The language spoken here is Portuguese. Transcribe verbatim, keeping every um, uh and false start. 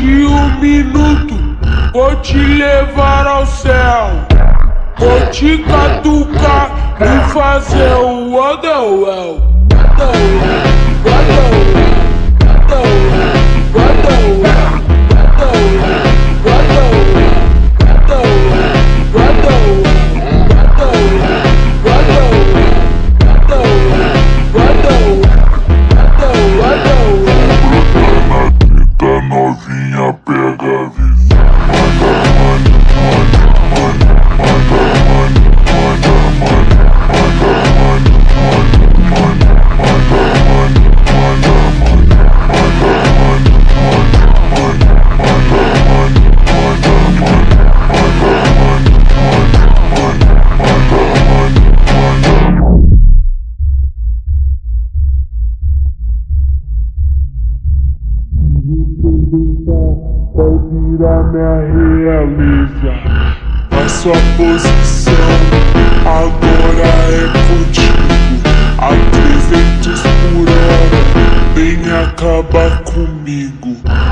de um minuto vou te levar ao céu. Vou te catucar e fazer o Wonderwell. Novinha pega a visão. Vai virar minha realeza. A sua posição agora é contigo. A trezentos por hora, vem acabar comigo.